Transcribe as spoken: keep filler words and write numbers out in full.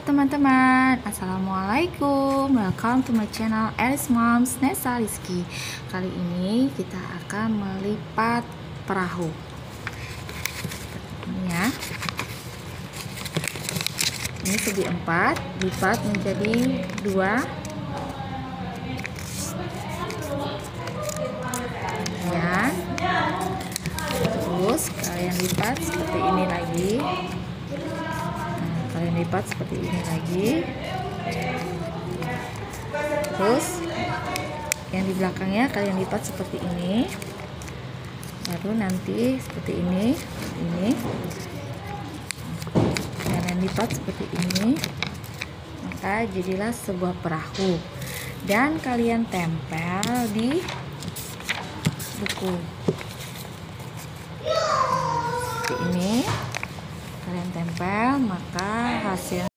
teman-teman, assalamualaikum. Welcome to my channel Alice Moms Nesa Rizky. Kali ini kita akan melipat perahu. Ini ya. Ini segi empat, lipat menjadi dua. Ya. Terus kalian lipat seperti ini lagi. Kalian lipat seperti ini lagi. Terus yang di belakangnya kalian lipat seperti ini. Baru nanti seperti ini, ini. Kalian lipat seperti ini. Maka jadilah sebuah perahu. Dan kalian tempel di buku. Seperti ini. Kalian tempel, maka hasil